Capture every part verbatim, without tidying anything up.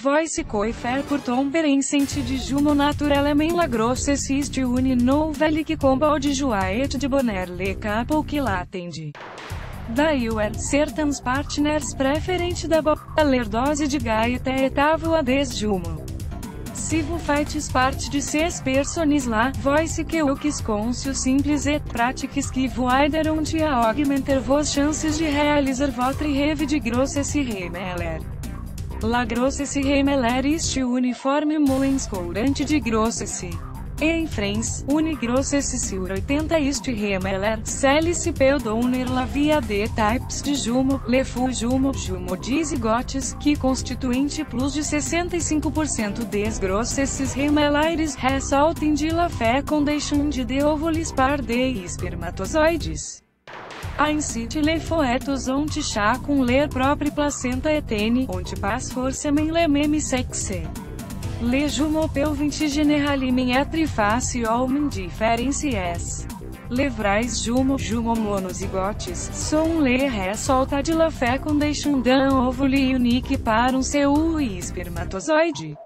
voice coifer por tomberencente de jumo naturelemen la grossessiste uni nouvelle que combo de joaet de boner le capo que latende. Daí o certains partners preferente da ler dose de gaita etavo a desjumo. Se vous faites parte de ces personnes lá, voice que o que conscious simples et pratiques que vous aideront a augmenter vos chances de realizar votre rêve de grossesse remeller. La grossesse remeller este uniforme moins courante de grossesse. Em France, une grossesse sur oitenta este remeller, celle-se peut donner la via de types de jumo, le faux jumo, jumo dizigotes, que constituinte plus de sessenta e cinco por cento des grossesses remellers resultem de la fecundation de de ovulis par de espermatozoides. Ainsi, les foetos ont chacun leur propre placenta etene, onde passe forcément le même sexe. Les jumeaux peuvent généralement être facilement différenciés. Les vrais jumeaux, jumeaux monozigotes, sont les résultats de la fécondation d'un óvulo unique par un seul espermatozoide.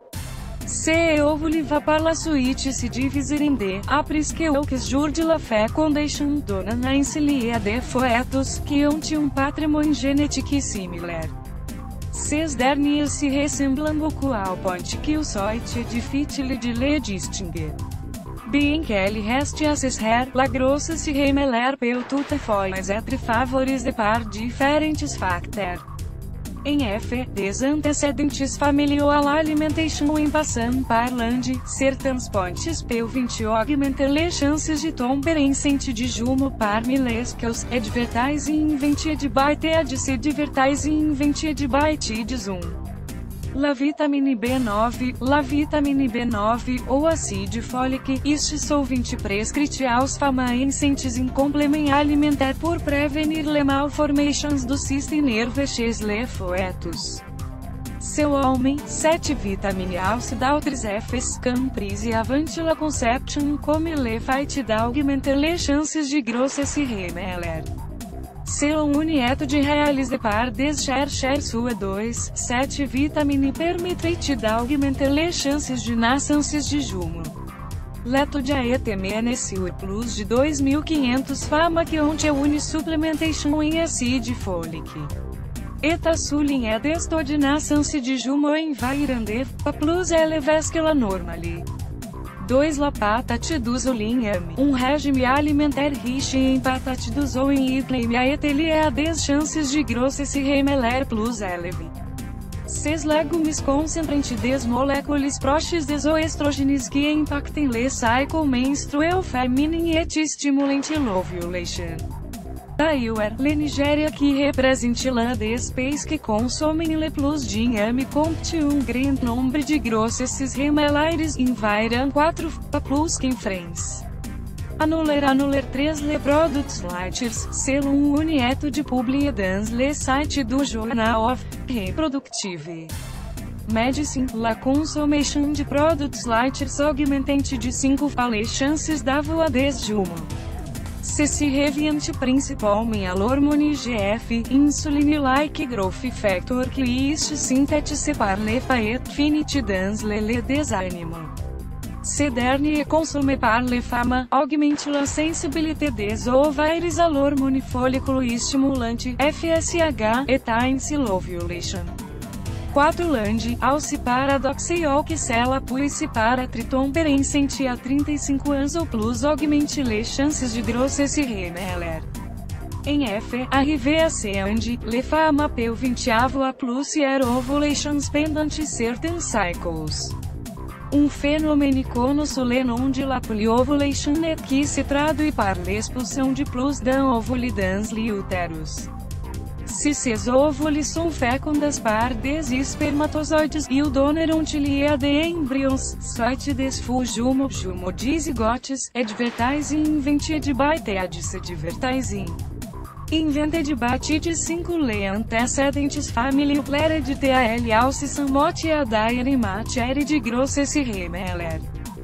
Ce óvulo va par la suite se diviser em deux, après que quelques jours de la fécondation donnant ainsi à des foetos, qui ont un patrimoine génétique similaire. Ces derniers se ressemblent beaucoup au point qu'il soit difficile de les distinguer. Bien qu'elle reste à ses hair, la grossesse remeller peut toutefois être favorisée par différents facteurs. Em F, des antecedentes familiaux à l'alimentation en passant par l'ande, certains points peuvent augmenter les chances de tomberencente de jumo parmi les quels advertising invented by the adse advertising invented by tides um. La vitamine B nove, la vitamine B nove, ou acide fólique, estes sont prescrits aos famaencentes em complément alimentaire pour prevenir les malformations do système nerveux chez les foetos. Seu homem, sete vitamine aos d'autres effets, comprise avant la conception comme le fait d'augmenter les chances de grossesse remeller. Selon une étude réalisée par des chercheurs suédois, sete vitamine permettent d'augmenter les chances de naissance de jumeaux. L'étude a été menée sur plus de dois mil e quinhentos femmes qui ont une supplémentation em acide folique. Eta souligne des taux de naissance de jumeaux environnant pas plus élevés que la normale. dois La patate du souligne um régime alimentaire riche em patate du ou em itlem a ele a des chances de grossesse remeller plus élevées. Ces légumes concentram des molécules proches des oestrógenos que impactem le cycle menstruel féminin et stimulant l'ovulation. Daí le Nigéria que represente l'un des pays que consomem le plus d'inhame compte um grand nombre de grossesses remellers environ quatro fois plus qu'en France. Annuler annuler três les produits laitiers, selon une étude publiée dans le site du Journal of Reproductive Medicine, la consommation de produits laitiers augmentent de cinco fois les chances d'avoir des jumeaux. Ceci revient principalement à l'hormone G F, insuline-like growth factor que est synthétisé par les faits finis dans le lait des animaux. Ce dernier consommé par les femmes augmente la sensibilité des ovaires à l'hormone folliculo estimulante F S H et ainsi l'ovulation. quatro Lande, ao-se paradoxal que cela puisse paraître tomberencente a trinta e cinco anos ou plus augmente les chances de grossesse remeller. Em F, arrivé à ce ande, les femmes peuvent avoir plus er ovulations pendant certains cycles. Um phénomène connu sous le nom de la polyovulation et qui se traduit par l'expulsion de plus d'un ovule dans l'utérus. Se ces óvulos são fecundas par des espermatozoides, ils donneront lieu de embryons, soit des faux jumeaux, jumeaux dizygotes, advertising invented by the adse advertising. Invented by the cinco le antecedentes family l'hérédité also somewhat a dire matière de grossesse remeller.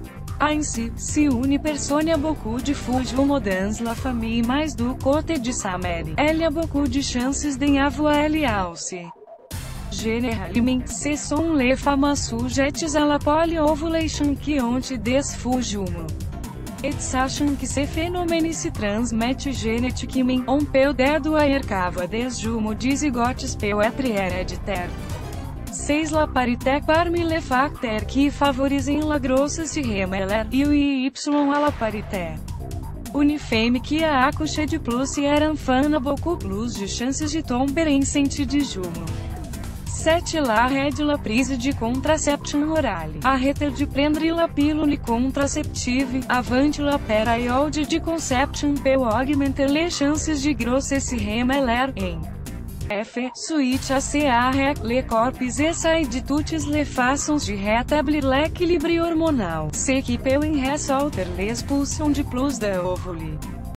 Ainsi, se une personne a beaucoup de faux jumeaux dans la famille mais du côté de sa mère, elle a beaucoup de chances d'en avoir elle aussi. généralement, ce sont les femmes sujettes à la polyovulation qui ont des faux jumeaux. Et sachant que ces phénomènes se transmettent génétiquement, on peut déduire qu'avoir des jumeaux dizygotes peut être héréditaire. seis La parité parmi les facteurs qui favorisent la grossesse gemellaire, U I Y à la parité. Une femme qui a accouché de plusieurs enfants a beaucoup plus de chances de tomber enceinte de jumeaux. sete La rede la prise de contraception orale. Arrêter de prendre la pilule contraceptive, avant la période de conception peut augmenter les chances de grossesse gemellaire em F. Suite à C-A-R, les corps essaient de toutes les façons de rétablir l'équilibre hormonal, ce qui peut en ressalter l'expulsion de plus de óvulos.